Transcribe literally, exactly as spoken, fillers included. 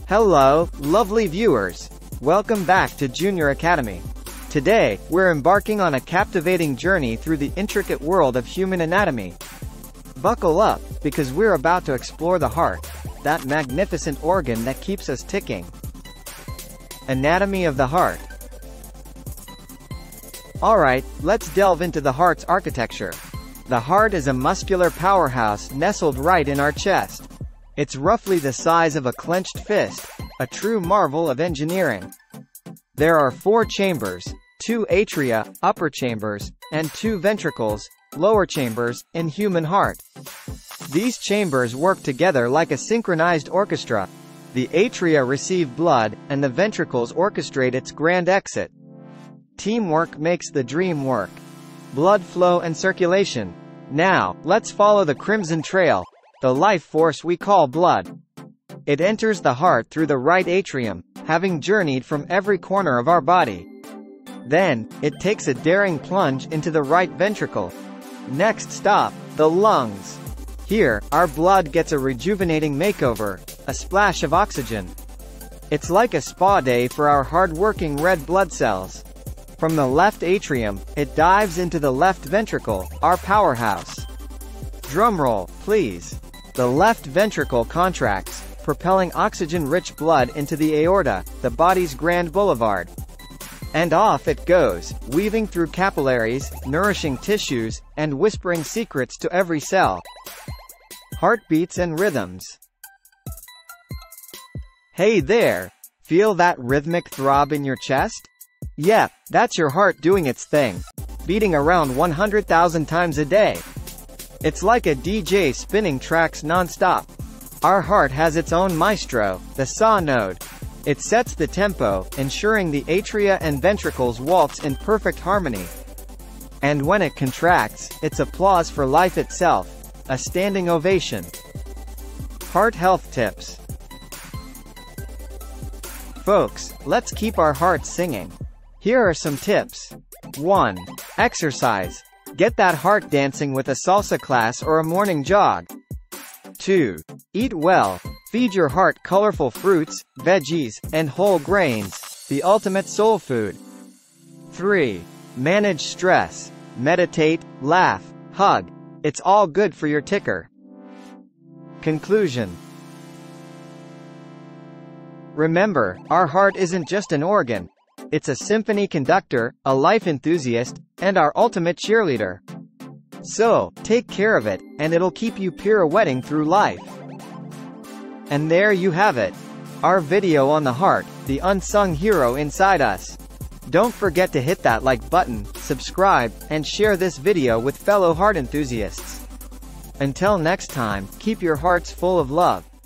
Hello, lovely viewers. Welcome back to Junior Academy. Today, we're embarking on a captivating journey through the intricate world of human anatomy. Buckle up, because we're about to explore the heart, that magnificent organ that keeps us ticking. Anatomy of the heart. Alright, let's delve into the heart's architecture. The heart is a muscular powerhouse nestled right in our chest. It's roughly the size of a clenched fist, a true marvel of engineering. There are four chambers, two atria, upper chambers, and two ventricles, lower chambers, in human heart. These chambers work together like a synchronized orchestra. The atria receive blood, and the ventricles orchestrate its grand exit. Teamwork makes the dream work. Blood flow and circulation. Now, let's follow the Crimson Trail, the life force we call blood. It enters the heart through the right atrium, having journeyed from every corner of our body. Then, it takes a daring plunge into the right ventricle. Next stop, the lungs. Here, our blood gets a rejuvenating makeover, a splash of oxygen. It's like a spa day for our hard-working red blood cells. From the left atrium, it dives into the left ventricle, our powerhouse. Drumroll, please. The left ventricle contracts, propelling oxygen-rich blood into the aorta, the body's grand boulevard. And off it goes, weaving through capillaries, nourishing tissues, and whispering secrets to every cell. Heartbeats and rhythms. Hey there! Feel that rhythmic throb in your chest? Yep, that's your heart doing its thing. Beating around one hundred thousand times a day. It's like a D J spinning tracks non-stop. Our heart has its own maestro, the saw node. It sets the tempo, ensuring the atria and ventricles waltz in perfect harmony. And when it contracts, it's applause for life itself. A standing ovation. Heart health tips. Folks, let's keep our hearts singing. Here are some tips. one. Exercise. Get that heart dancing with a salsa class or a morning jog. two. Eat well. Feed your heart colorful fruits, veggies, and whole grains, the ultimate soul food. three. Manage stress. Meditate, laugh, hug. It's all good for your ticker. Conclusion. Remember, our heart isn't just an organ. It's a symphony conductor, a life enthusiast, and our ultimate cheerleader. So, take care of it, and it'll keep you pirouetting through life. And there you have it. Our video on the heart, the unsung hero inside us. Don't forget to hit that like button, subscribe, and share this video with fellow heart enthusiasts. Until next time, keep your hearts full of love.